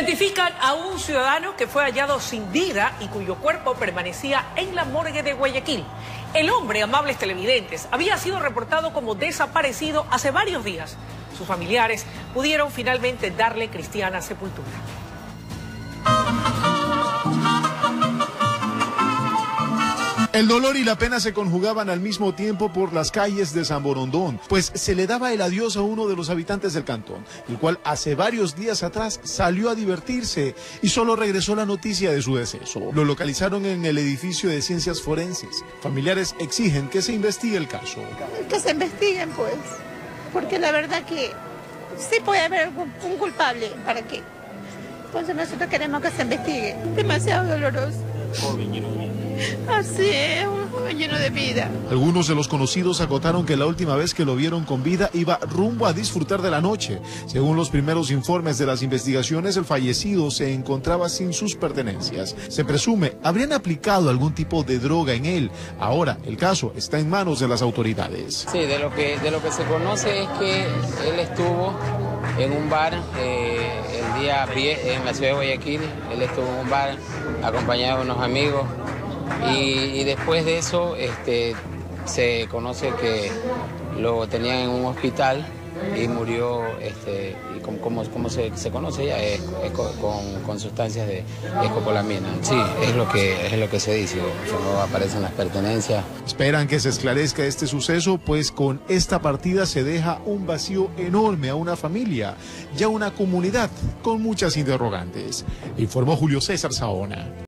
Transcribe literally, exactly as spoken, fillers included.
Identifican a un ciudadano que fue hallado sin vida y cuyo cuerpo permanecía en la morgue de Guayaquil. El hombre, amables televidentes, había sido reportado como desaparecido hace varios días. Sus familiares pudieron finalmente darle cristiana sepultura. El dolor y la pena se conjugaban al mismo tiempo por las calles de San Borondón, pues se le daba el adiós a uno de los habitantes del cantón, el cual hace varios días atrás salió a divertirse y solo regresó la noticia de su deceso. Lo localizaron en el edificio de ciencias forenses. Familiares exigen que se investigue el caso. Que se investiguen, pues, porque la verdad que sí puede haber un culpable, ¿para qué? Entonces nosotros queremos que se investigue. Demasiado doloroso. Así es, un joven lleno de vida. Algunos de los conocidos acotaron que la última vez que lo vieron con vida iba rumbo a disfrutar de la noche. Según los primeros informes de las investigaciones, el fallecido se encontraba sin sus pertenencias. Se presume habrían aplicado algún tipo de droga en él. Ahora el caso está en manos de las autoridades. Sí, de lo que, de lo que se conoce es que él estuvo en un bar eh, el día en la ciudad de Guayaquil. Él estuvo en un bar acompañado de unos amigos. Y, y después de eso este, se conoce que lo tenían en un hospital y murió, este, y como, como, como se, se conoce ya, es, es con, con sustancias de escopolamina. Sí, es lo que, es lo que se dice, no aparecen las pertenencias. Esperan que se esclarezca este suceso, pues con esta partida se deja un vacío enorme a una familia y a una comunidad con muchas interrogantes. Informó Julio César Saona.